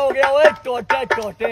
हो गया ओए टोटे टोटे।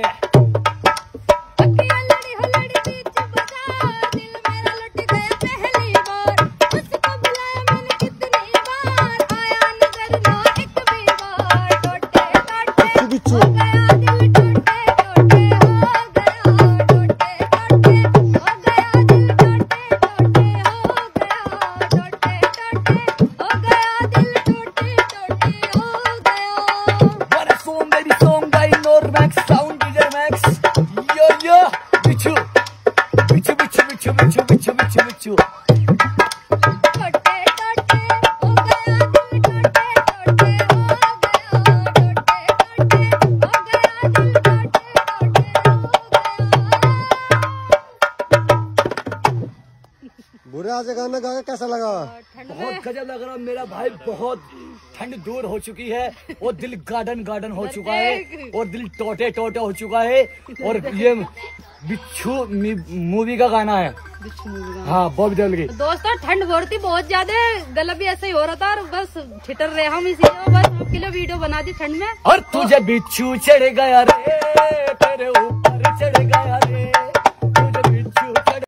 बुरा से गाना गा के कैसा लगा? बहुत गजब लग रहा मेरा भाई। बहुत ठंड दूर हो चुकी है और दिल गार्डन गार्डन हो चुका है और दिल टोटे टोटे हो चुका है। और ये बिच्छू मूवी का गाना है। हाँ बहुत जल गई दोस्तों। ठंड बढ़ती बहुत ज्यादा, गला भी ऐसा ही हो रहा था और बस ठिठर रहे हम इसी बस आपके लिए वीडियो बना दी ठंड में। और तुझे बिच्छू चढ़ गया रे तेरे ऊपर